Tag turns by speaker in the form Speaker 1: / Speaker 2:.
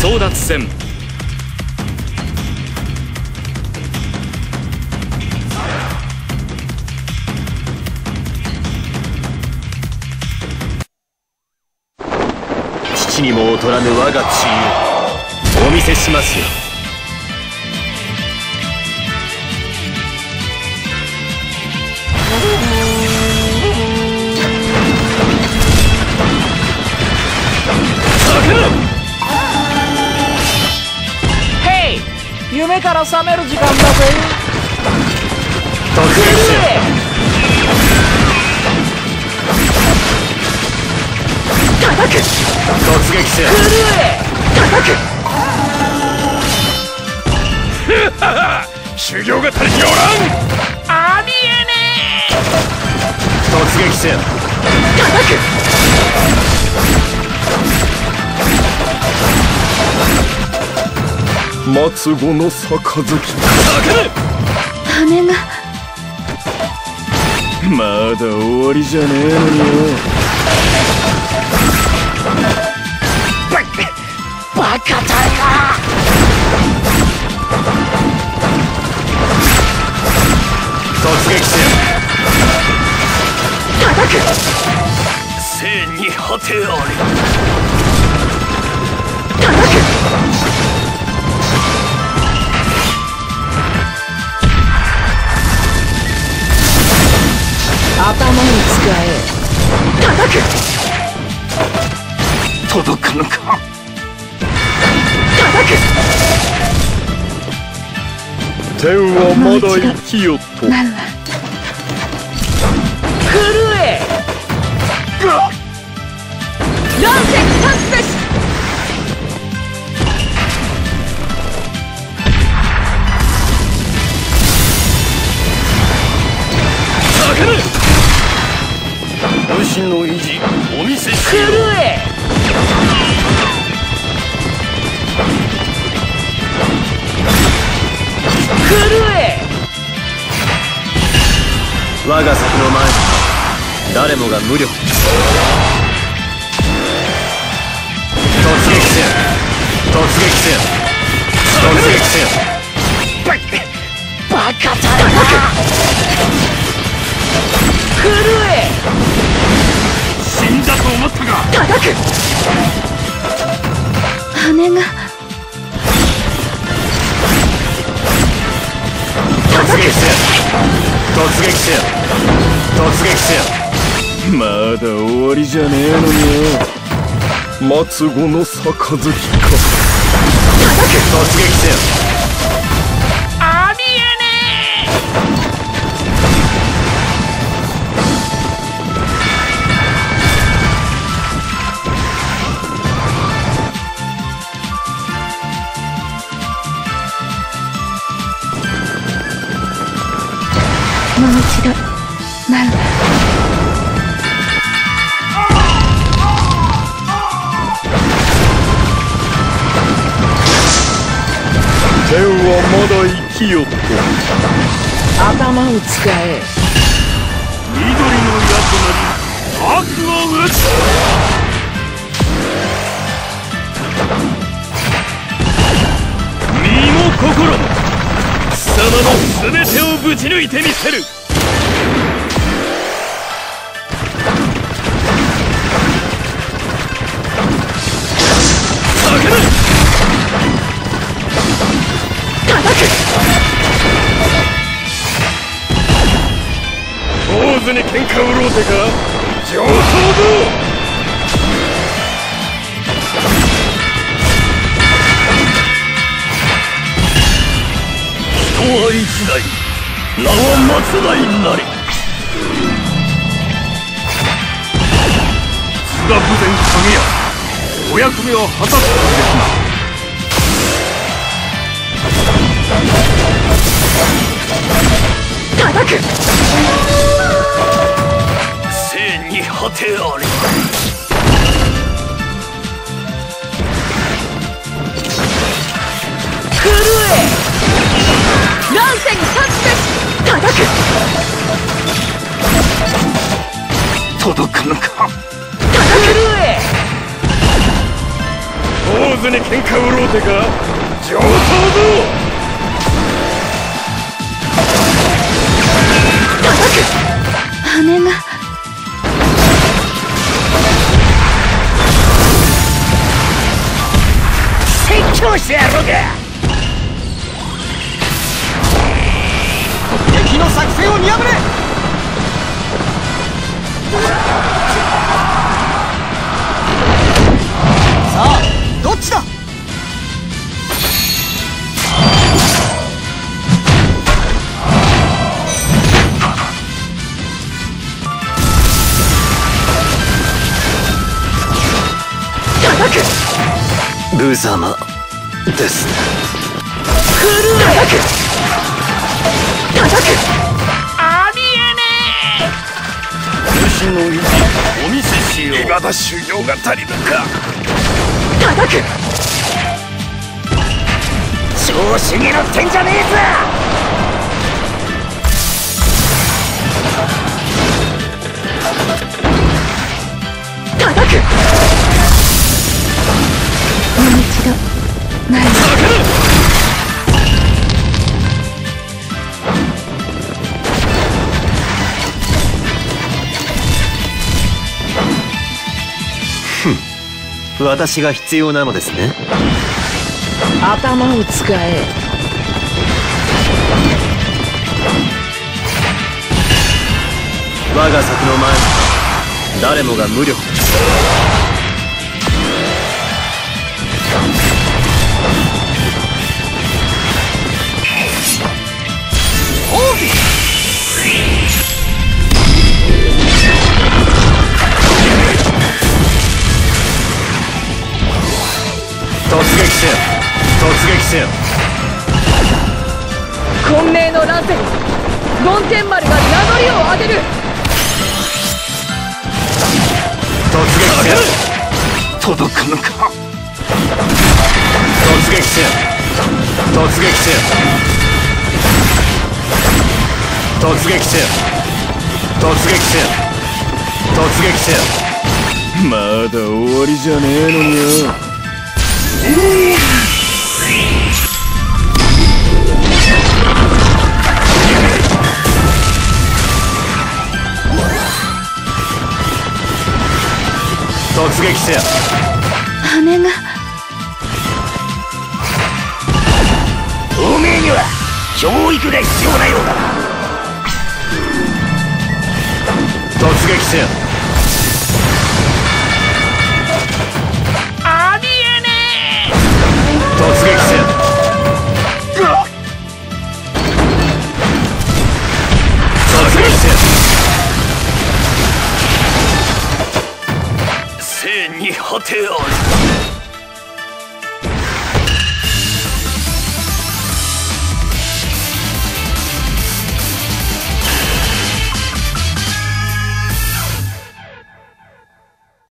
Speaker 1: 争奪戦。
Speaker 2: 父にも劣らぬ我が知恵をお見せしますよ。
Speaker 3: ヘイ、夢から覚める時間だぜ。
Speaker 2: 突撃せよ。
Speaker 3: 叩く。
Speaker 2: 突撃せよ。
Speaker 3: 震え。叩
Speaker 1: く修行が足りておらん。
Speaker 3: ありえねえ。
Speaker 2: 突撃せよ。
Speaker 3: 叩く。
Speaker 2: 末後の杯。
Speaker 3: 羽が
Speaker 2: まだ終わりじゃねえのによ。
Speaker 3: バカタイガ
Speaker 2: 突撃せよ。
Speaker 3: 叩く。
Speaker 2: 生に果てあり。
Speaker 3: 叩く。頭に使え。叩く。
Speaker 2: 届かぬか。
Speaker 3: 叩く。
Speaker 2: 天はまだ生きよと。
Speaker 3: 震え。乱世立つべし。
Speaker 2: 武士の意地お見せし
Speaker 3: 震
Speaker 2: よう。
Speaker 3: え。震え。
Speaker 2: 我が先の前誰もが無力。突撃せよ。突撃せよ。突撃せよ。
Speaker 3: バカタイガ震え。
Speaker 1: 死んだと思ったが。
Speaker 3: 叩く。羽が
Speaker 2: 突撃せよ。突撃せよ。突撃せよ。まだ終わりじゃねえのによ。末後の杯か。突撃せよ。
Speaker 3: ありえねえ。もう一度舞う。
Speaker 2: 天はまだ生きよと。
Speaker 3: 頭を使え。
Speaker 1: 緑の矢となり悪を打つ。身も心も貴様の全てをぶち抜いてみせる。叫ぶ。坊主に喧嘩売ろうてか。上等だ。人は一代、名は末代なり。津田豊前景やお役目を果たすことですな。
Speaker 3: 叩く。
Speaker 2: 生に果てあり。
Speaker 3: 震え。乱世に立つべし。叩く。
Speaker 2: 届かぬか。
Speaker 3: 震え。
Speaker 1: 坊上手に喧嘩売ろうてか。上等ぞ。
Speaker 3: 羽が
Speaker 4: 説教してやろうか。敵の作戦を見破れ。さあどっちだ。
Speaker 2: 無様ですね。
Speaker 4: ありえね
Speaker 1: 分身の意地お見せしよう。まだ修行が足りぬか。
Speaker 4: 調子に乗ってんじゃねえぞ。
Speaker 3: もう一度前に。
Speaker 2: 私が必要なのですね。
Speaker 3: 頭を使え。
Speaker 2: 我が策の前に誰もが無力。突撃せよ。突撃せよ。
Speaker 3: 混迷の乱世に梵天丸が名乗りを上げる。
Speaker 2: 突撃せよ。届くのか。突撃せよ。突撃せよ。突撃せよ。突撃せよ。突撃せよ。まだ終わりじゃねえのによ。突撃せよ。
Speaker 3: 羽が
Speaker 4: おめえには教育が必要なようだな。
Speaker 2: 突撃せよ。